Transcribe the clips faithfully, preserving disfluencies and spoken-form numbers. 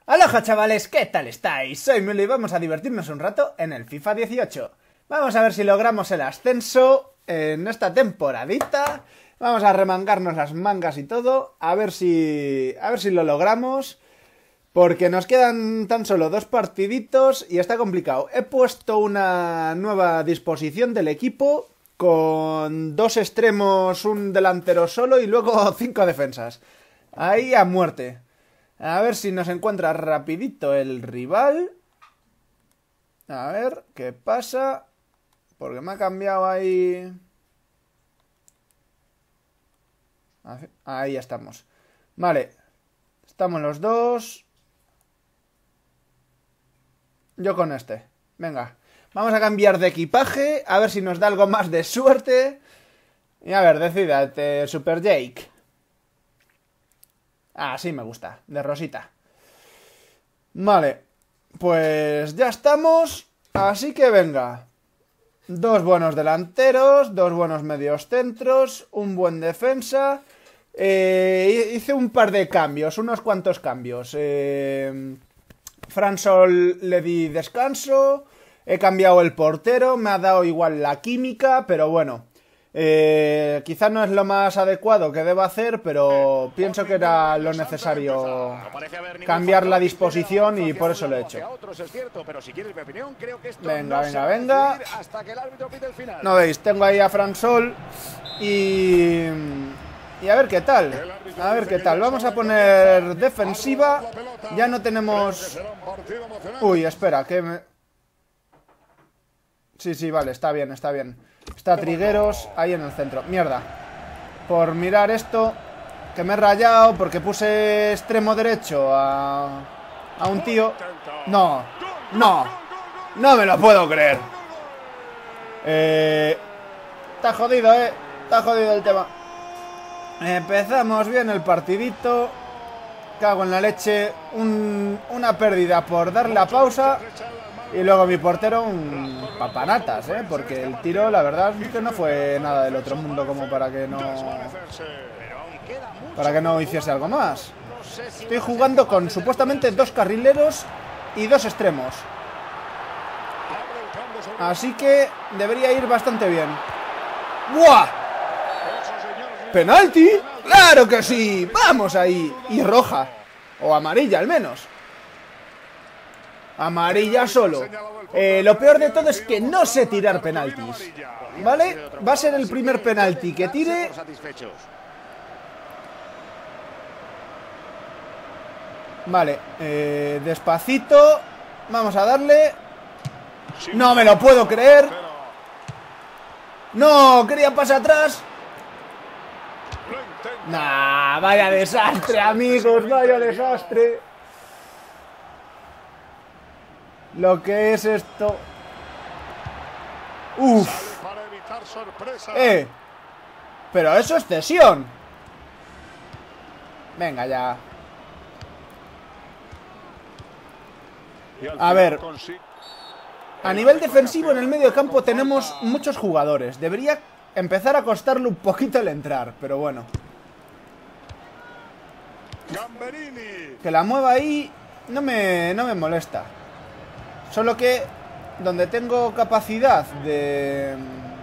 Aloha chavales, ¿qué tal estáis? Soy Milo y vamos a divertirnos un rato en el FIFA dieciocho. Vamos a ver si logramos el ascenso en esta temporadita. Vamos a remangarnos las mangas y todo, a ver si, a ver si lo logramos. Porque nos quedan tan solo dos partiditos y está complicado. He puesto una nueva disposición del equipo con dos extremos, un delantero solo y luego cinco defensas. Ahí a muerte. A ver si nos encuentra rapidito el rival. A ver, ¿qué pasa? Porque me ha cambiado ahí... Ahí estamos. Vale. Estamos los dos. Yo con este. Venga. Vamos a cambiar de equipaje. A ver si nos da algo más de suerte. Y a ver, decídate, Super Jake. Ah, sí me gusta, de rosita. Vale, pues ya estamos. Así que venga. Dos buenos delanteros, dos buenos medios centros, un buen defensa. Eh, hice un par de cambios, unos cuantos cambios. Eh, Fran Sol le di descanso. He cambiado el portero, me ha dado igual la química, pero bueno. Eh, quizás no es lo más adecuado que deba hacer, pero pienso que era lo necesario cambiar la disposición y por eso lo he hecho. Venga, venga, venga. No veis, tengo ahí a Fran Sol y... y a ver qué tal. A ver qué tal. Vamos a poner defensiva. Ya no tenemos... Uy, espera, que me... Sí, sí, vale, está bien, está bien. Está Trigueros ahí en el centro. Mierda. Por mirar esto, que me he rayado porque puse extremo derecho a, a un tío. No, no, no me lo puedo creer. Eh, está jodido, eh. Está jodido el tema. Empezamos bien el partidito. Cago en la leche. Un, una pérdida por dar la pausa. Y luego mi portero, un papanatas, ¿eh? Porque el tiro, la verdad, es que no fue nada del otro mundo como para que no... Para que no hiciese algo más. Estoy jugando con supuestamente dos carrileros y dos extremos. Así que debería ir bastante bien. ¡Buah! ¿Penalti? ¡Claro que sí! ¡Vamos ahí! Y roja. O amarilla, al menos. Amarilla solo. Eh, lo peor de todo es que no sé tirar penaltis. ¿Vale? Va a ser el primer penalti que tire. Vale, eh, despacito. Vamos a darle. No me lo puedo creer. No, quería pasar atrás. Nah, vaya desastre, amigos. Vaya desastre. Lo que es esto. Uff. Eh. Pero eso es cesión. Venga ya. A ver. A nivel defensivo en el medio campo tenemos muchos jugadores. Debería empezar a costarle un poquito el entrar, pero bueno. Que la mueva ahí no me, no me molesta. Solo que donde tengo capacidad de,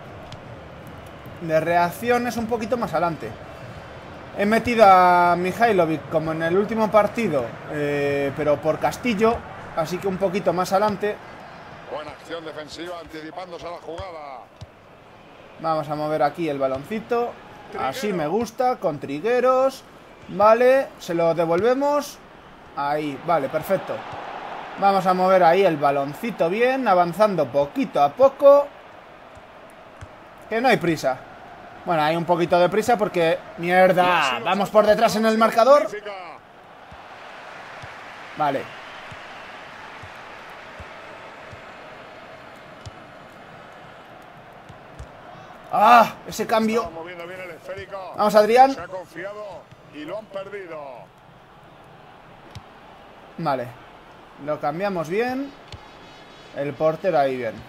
de reacción es un poquito más adelante. He metido a Mihailovic como en el último partido, eh, pero por Castillo, así que un poquito más adelante. Buena acción defensiva anticipándose a la jugada. Vamos a mover aquí el baloncito. Así me gusta, con Trigueros. Vale, se lo devolvemos. Ahí, vale, perfecto. Vamos a mover ahí el baloncito bien, avanzando poquito a poco. Que no hay prisa. Bueno, hay un poquito de prisa porque... ¡Mierda! Vamos por detrás en el marcador. Vale. ¡Ah! Ese cambio. Vamos, Adrián. Vale. Lo cambiamos bien. El portero ahí bien.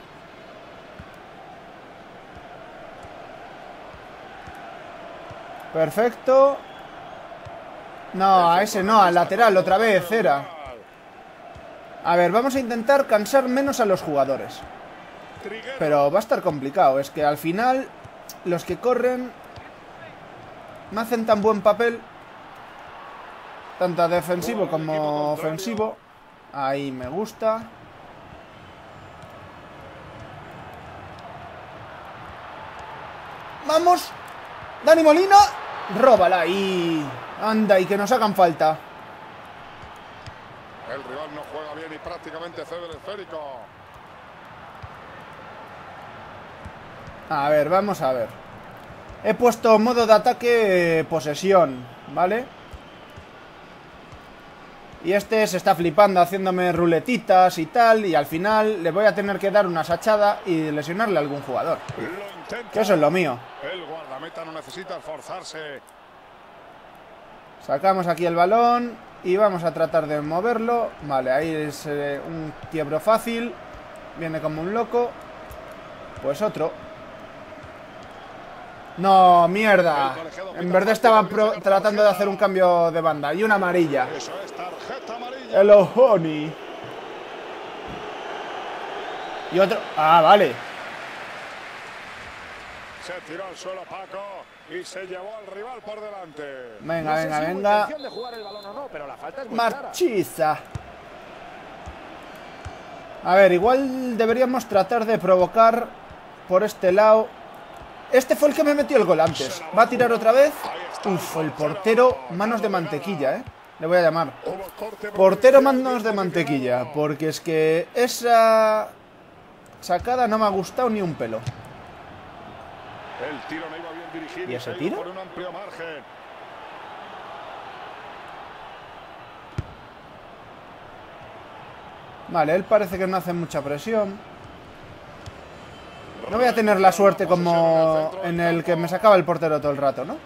Perfecto. No, a ese no, al lateral otra vez era. A ver, vamos a intentar cansar menos a los jugadores. Pero va a estar complicado. Es que al final los que corren me hacen tan buen papel, tanto defensivo como ofensivo. Ahí me gusta. ¡Vamos! ¡Dani Molina! ¡Róbala! Y anda, y que nos hagan falta. El rival no juega bien y prácticamente cede el esférico. A ver, vamos a ver. He puesto modo de ataque posesión, ¿vale? Y este se está flipando haciéndome ruletitas y tal. Y al final le voy a tener que dar una sachada y lesionarle a algún jugador. Que eso es lo mío. El guardameta no necesita esforzarse. Sacamos aquí el balón y vamos a tratar de moverlo. Vale, ahí es eh, un quiebro fácil. Viene como un loco. Pues otro. No, mierda. En verdad estaba pro tratando de hacer un cambio de banda. Y una amarilla. Eso es tarjeta amarilla. El Ojoni. Y otro. Ah, vale. Se tiró al suelo Paco y se llevó al rival por delante. Venga, No sé venga, si hubo venga. intención de jugar el balón o no, pero la falta es muy clara. Marchiza. A ver, igual deberíamos tratar de provocar por este lado. Este fue el que me metió el gol antes. ¿Va a tirar otra vez? Uf, el portero manos de mantequilla, ¿eh? Le voy a llamar portero manos de mantequilla. Porque es que esa sacada no me ha gustado ni un pelo. El tiro no iba bien dirigido. ¿Y ese tiro? Por un amplio margen. Vale, él parece que no hace mucha presión. No voy a tener la suerte como en el que me sacaba el portero todo el rato, ¿no?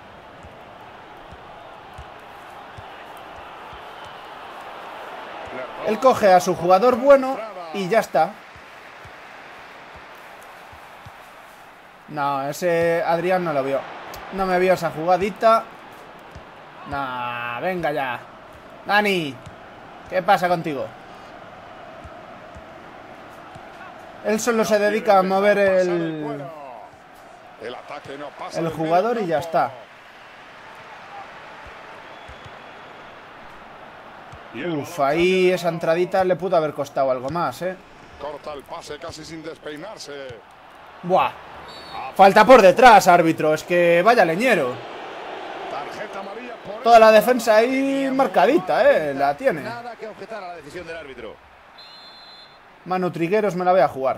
Él coge a su jugador bueno y ya está. No, ese Adrián no lo vio. No me vio esa jugadita. Nah, venga ya. Dani, ¿qué pasa contigo? Él solo se dedica a mover el, el jugador y ya está. Uf, ahí esa entradita le pudo haber costado algo más, ¿eh? Corta el pase casi sin despeinarse. Buah. Falta por detrás, árbitro. Es que vaya leñero. Tarjeta amarilla por Toda la defensa ahí marcadita, ¿eh? La tiene. Nada que objetar a la decisión del árbitro. Manu Trigueros me la voy a jugar.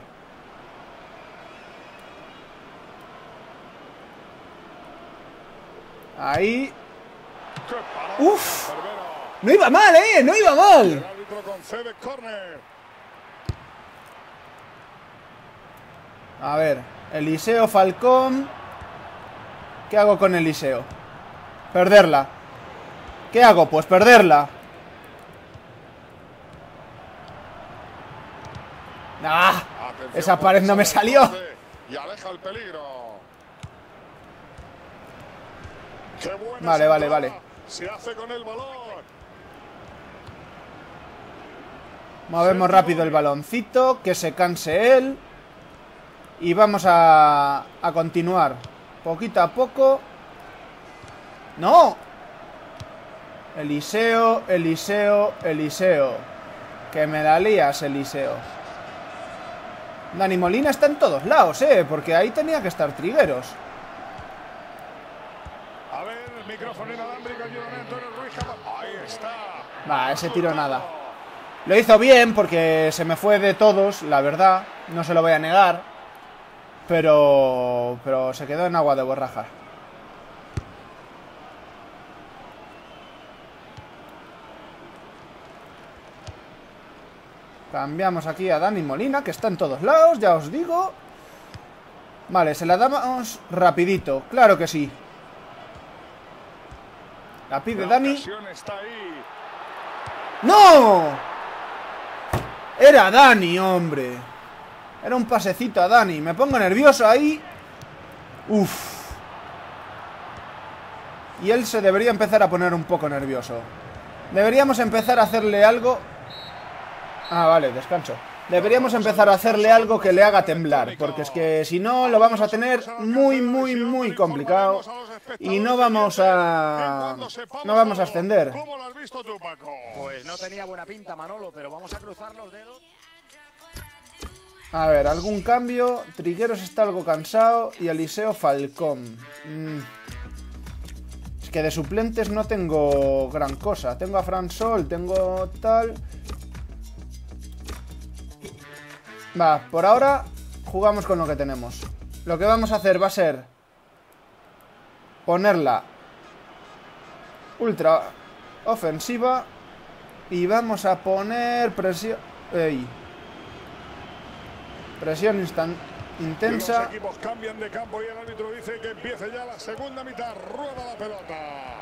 Ahí. Uf. No iba mal, ¿eh? No iba mal. El árbitro concede córner. A ver, Eliseo Falcón. ¿Qué hago con Eliseo? Perderla. ¿Qué hago? Pues perderla. ¡Ah! Esa pared no me salió. Y aleja el peligro. Qué buena Vale, vale, entrada. vale. Se hace con el balón. Movemos rápido el baloncito. Que se canse él. Y vamos a, a continuar. Poquito a poco. ¡No! Eliseo, Eliseo, Eliseo. Que me la lías, Eliseo. Dani Molina está en todos lados, eh. Porque ahí tenía que estar Trigueros. A ver, micrófono inalámbrico, ayúdame, Antonio Ruiz. Ahí está. Va, ese tiro nada. Lo hizo bien porque se me fue de todos, la verdad. No se lo voy a negar. Pero... Pero se quedó en agua de borraja. Cambiamos aquí a Dani Molina, que está en todos lados, ya os digo. Vale, se la damos rapidito, claro que sí. La pide La Dani. ocasión está ahí. ¡No! Era Dani, hombre. Era un pasecito a Dani. Me pongo nervioso ahí. Uf. Y él se debería empezar a poner un poco nervioso. Deberíamos empezar a hacerle algo. Ah, vale, descanso. Deberíamos empezar a hacerle algo que le haga temblar, porque es que si no lo vamos a tener muy, muy, muy complicado y no vamos a... no vamos a ascender. ¿Cómo lo has visto tú, Paco? Pues no tenía buena pinta, Manolo, pero vamos a cruzar los dedos. A ver, algún cambio. Trigueros está algo cansado y Eliseo Falcón. Mm. Es que de suplentes no tengo gran cosa. Tengo a Fran Sol, tengo tal... Va, por ahora jugamos con lo que tenemos. Lo que vamos a hacer va a ser ponerla ultra ofensiva y vamos a poner presión... Ey. Presión instant... intensa. Los equipos cambian de campo y el árbitro dice que empiece ya la segunda mitad. Rueda la pelota.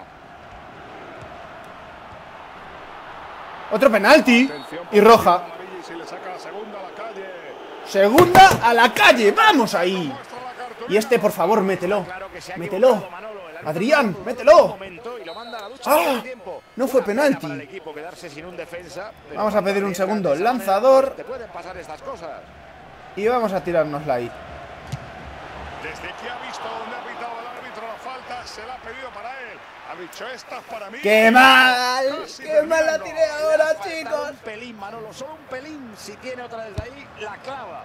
Otro penalti y roja. Si le saca la segunda a la calle. Segunda a la calle, vamos ahí. Y este, por favor, mételo. Mételo. Adrián, mételo. ¡Ah! No fue penalti. Vamos a pedir un segundo lanzador. Y vamos a tirárnosla ahí. Desde que ha visto donde ha pitado el árbitro la falta, se la ha pedido para él. Ha dicho, esta es para mí. ¡Qué mal! ¡Qué mal la tiré ahora, chicos! Un pelín, Manolo, solo un pelín. Si tiene otra desde ahí, la clava.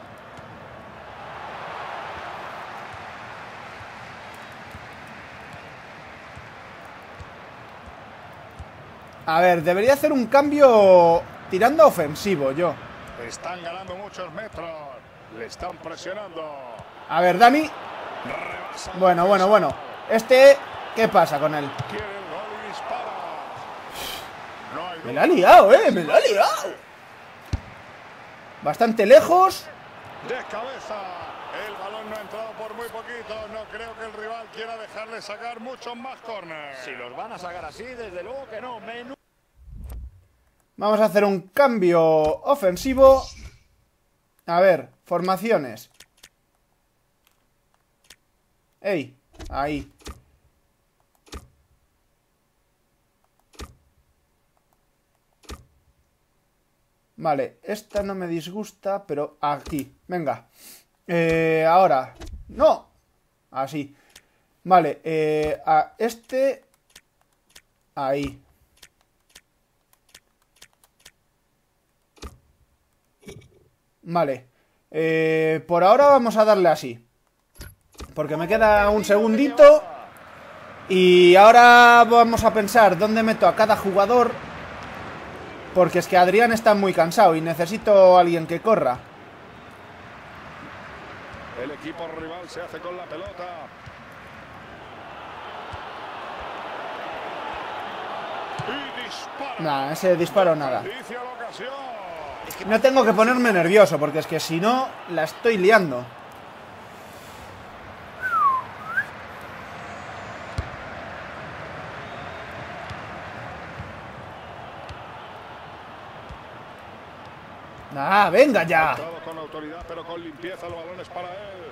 A ver, debería hacer un cambio tirando ofensivo, yo. Están ganando muchos metros. Le están presionando. A ver, Dani. Bueno, bueno, bueno. Este, ¿qué pasa con él? Quiere el gol y dispara. No hay Me la ha liado, eh, me la ha liado. Bastante lejos. de cabeza. El balón no ha entrado por muy poquito. No creo que el rival quiera dejarle sacar muchos más córneres. Si los van a sacar así, desde luego que no. Menú. Vamos a hacer un cambio ofensivo. A ver, formaciones. Ey, ahí. Vale, esta no me disgusta, pero aquí. Venga. Eh, ahora. ¡No! Así. Vale, eh, a este... Ahí. Vale. Eh, por ahora vamos a darle así. Porque me queda un segundito. Y ahora vamos a pensar dónde meto a cada jugador. Porque es que Adrián está muy cansado y necesito a alguien que corra. El equipo rival se hace con la pelota. Y dispara. Nah, ese disparo nada. Inicia la ocasión. No tengo que ponerme nervioso, porque es que si no, la estoy liando. ¡Ah, venga ya! Con autoridad, pero con limpieza, el balón es para él.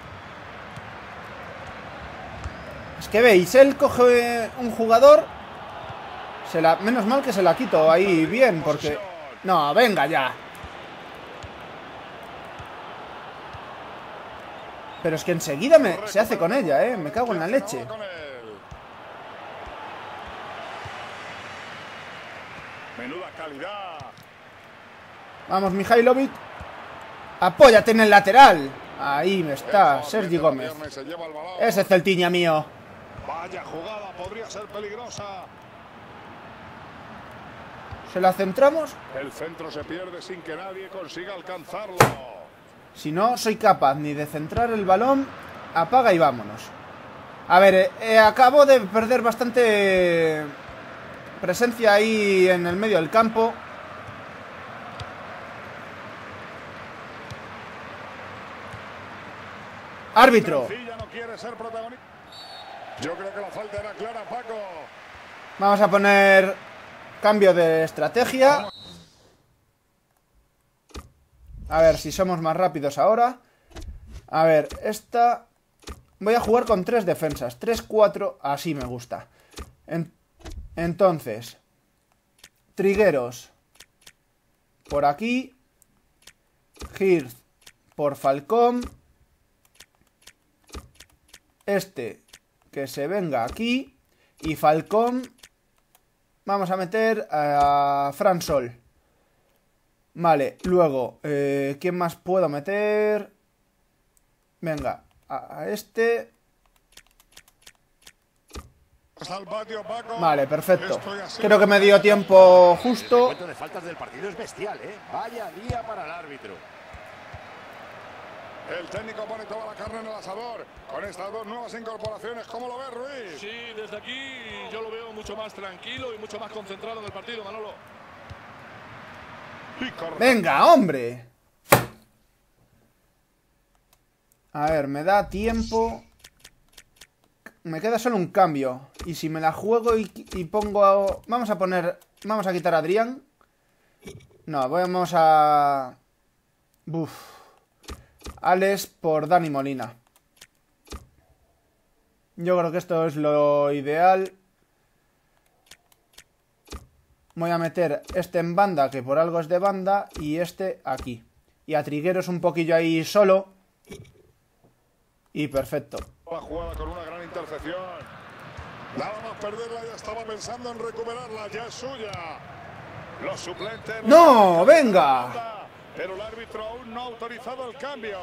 Es que veis, él coge un jugador. Se la, menos mal que se la quito ahí bien, porque... No, venga ya. Pero es que enseguida me, se hace con ella, eh. Me cago en la leche. Menuda calidad. Vamos, Mihailovic. Apóyate en el lateral. Ahí me está, Sergi Gómez. Ese es el tiña mío. Vaya jugada, podría ser peligrosa. ¿Se la centramos? El centro se pierde sin que nadie consiga alcanzarlo. Si no soy capaz ni de centrar el balón, apaga y vámonos. A ver, eh, eh, acabo de perder bastante presencia ahí en el medio del campo. Árbitro. Yo creo que la falta era clara, Paco. Vamos a poner cambio de estrategia. A ver si somos más rápidos ahora. A ver, esta... Voy a jugar con tres defensas. Tres, cuatro... Así me gusta. En... Entonces... Trigueros. por aquí. Hirth por Falcón. Este que se venga aquí. Y Falcón vamos a meter a Fran Sol. Vale, luego eh, ¿quién más puedo meter? Venga, a, a este. Vale, perfecto. Creo que me dio tiempo justo. El recuento de faltas del partido es bestial, ¿eh? Vaya día para el árbitro. El técnico pone toda la carne en el asador con estas dos nuevas incorporaciones. ¿Cómo lo ves, Ruiz? Sí, desde aquí yo lo veo mucho más tranquilo y mucho más concentrado en el partido, Manolo. Venga, hombre. A ver, me da tiempo. Me queda solo un cambio. Y si me la juego y, y pongo a... Vamos a poner... Vamos a quitar a Adrián. No, vamos a... Buf. Alex por Dani Molina. Yo creo que esto es lo ideal. Voy a meter este en banda, que por algo es de banda, y este aquí. Y a Trigueros un poquillo ahí solo. Y perfecto. La jugada con una gran intercepción. Nada más perderla, ya estaba pensando en recuperarla, ya es suya. Los suplentes... ¡No! ¡Venga! Pero el árbitro aún no ha autorizado el cambio.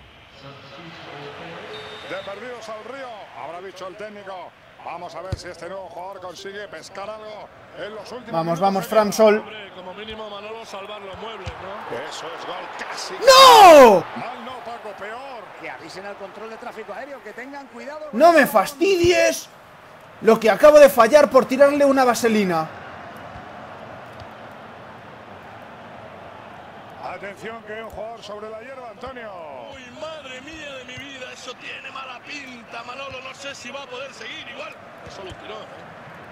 De perdidos al río, habrá dicho el técnico. Vamos a ver si este nuevo jugador consigue pescar algo en los últimos Vamos, minutos. vamos, Fran Sol. Hombre, como mínimo Manolo salvar los muebles, ¿no? Eso es gol casi. ¡No! Mal no, Paco, peor. Que avisen al control de tráfico aéreo, que tengan cuidado. ¡No me fastidies! Lo que acabo de fallar por tirarle una vaselina. Atención, que hay un jugador sobre la hierba, Antonio. Uy, madre mía de mi vida, eso tiene mala pinta, Manolo. No sé si va a poder seguir igual. Es solo un tirón, ¿eh?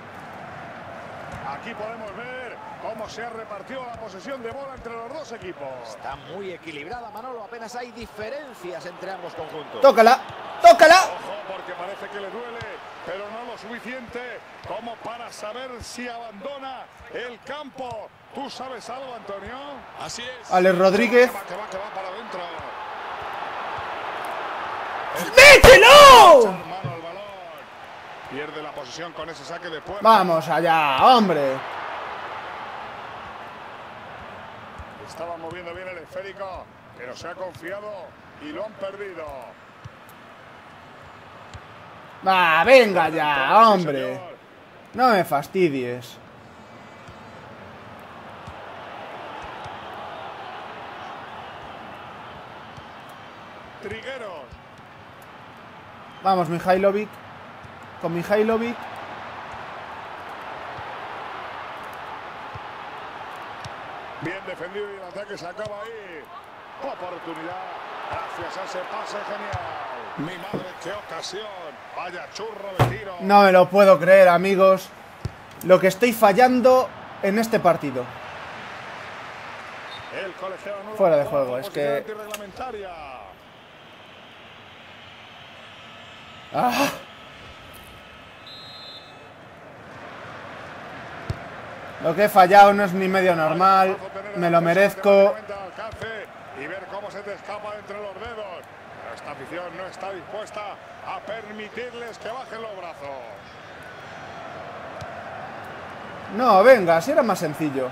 Aquí podemos ver cómo se ha repartido la posesión de bola entre los dos equipos. Está muy equilibrada, Manolo. Apenas hay diferencias entre ambos conjuntos. ¡Tócala! ¡Tócala! Ojo, porque parece que le duele, pero no lo suficiente como para saber si abandona el campo. ¿Tú sabes algo, Antonio? Así es. Alex Rodríguez. Que va, que va, que va para adentro. ¡Mételo! Mano al balón. Pierde la posición con ese saque de puerta. Vamos allá, hombre. Estaba moviendo bien el esférico, pero se ha confiado y lo han perdido. Va, venga ya, Sí, hombre. señor. No me fastidies. Trigueros. Vamos, Mihailovic. Con Mihailovic. Bien defendido y el ataque se acaba ahí. Oportunidad. Gracias a ese pase genial. Mi madre, qué ocasión. Vaya churro de tiro. No me lo puedo creer, amigos. Lo que estoy fallando en este partido. El colegiado nuevo Fuera de con juego, la es posición que... antirreglamentaria. Ah. Lo que he fallado no es ni medio normal. Me lo merezco. Y ver cómo se te escapa entre los dedos. Pero esta afición no está dispuesta a permitirles que bajen los brazos. No, venga, si era más sencillo.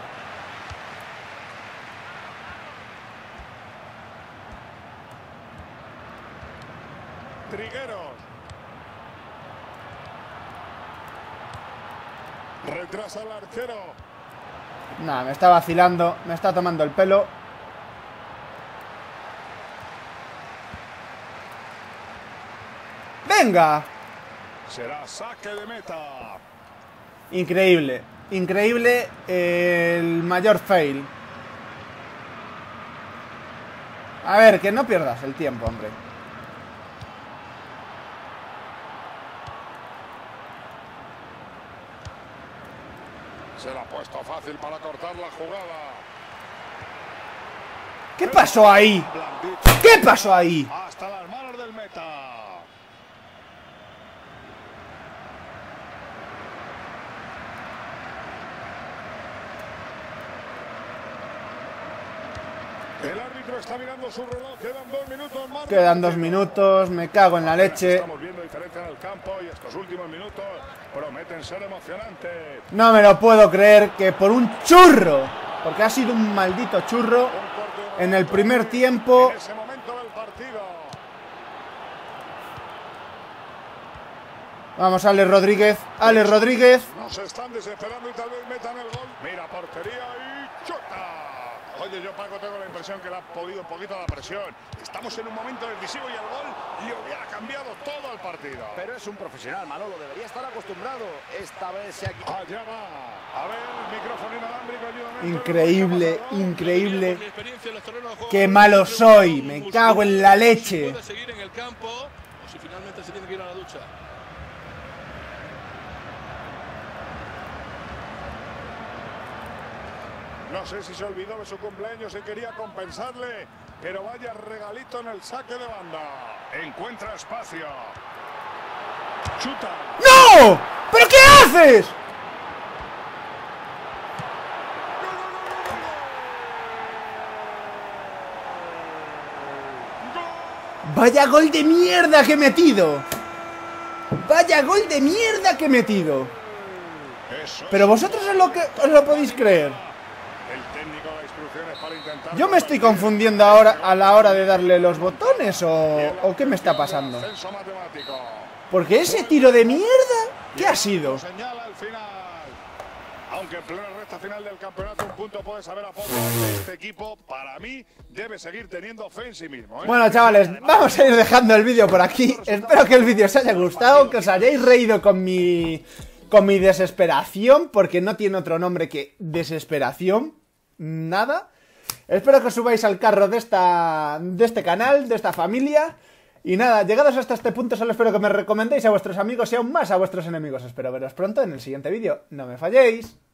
Trigueros. Retrasa el arquero. Nah, me está vacilando. Me está tomando el pelo. ¡Venga! Será saque de meta. Increíble. Increíble el mayor fail. A ver, que no pierdas el tiempo, hombre. Se la ha puesto fácil para cortar la jugada. ¿Qué pasó ahí? Blandito. ¿Qué pasó ahí? Hasta las manos del meta. El árbitro está mirando su reloj, quedan dos minutos más. Quedan dos minutos, me cago en la leche. Estamos viendo diferencia en el campo y estos últimos minutos prometen ser emocionantes. No me lo puedo creer que por un churro, porque ha sido un maldito churro en el primer tiempo. En ese momento del partido. Vamos, Alex Rodríguez, Alex Rodríguez. Nos están desesperando y tal vez metan el gol. Mira, portería y chuta. Oye, yo, Paco, tengo la impresión que le ha podido un poquito la presión. Estamos en un momento decisivo y el gol le hubiera cambiado todo el partido. Pero es un profesional, Manolo, debería estar acostumbrado. Esta vez se ha... Allá va. A ver, el micrófono inalámbrico. Ayúdame. Increíble, increíble. Qué malo soy, me cago en la leche. Puede seguir en el campo o si finalmente se tiene que ir a la ducha. No sé si se olvidó de su cumpleaños y quería compensarle, pero vaya regalito en el saque de banda. Encuentra espacio. Chuta. ¡No! ¿Pero qué haces? Vaya gol de mierda que he metido. Vaya gol de mierda que he metido. Pero vosotros es lo que os lo podéis creer. Yo me estoy confundiendo ahora a la hora de darle los botones o, o qué me está pasando. Porque ese tiro de mierda, ¿qué ha sido? Aunque en plena recta final del campeonato un punto puede saber a poco. Este equipo, para mí, debe seguir teniendo fe en sí mismo, ¿eh? Bueno, chavales, vamos a ir dejando el vídeo por aquí. Espero que el vídeo os haya gustado, que os hayáis reído con mi, con mi desesperación, porque no tiene otro nombre que desesperación. Nada. Espero que os subáis al carro de, esta, de este canal, de esta familia. Y nada, llegados hasta este punto, solo espero que me recomendéis a vuestros amigos y aún más a vuestros enemigos. Espero veros pronto en el siguiente vídeo. No me falléis.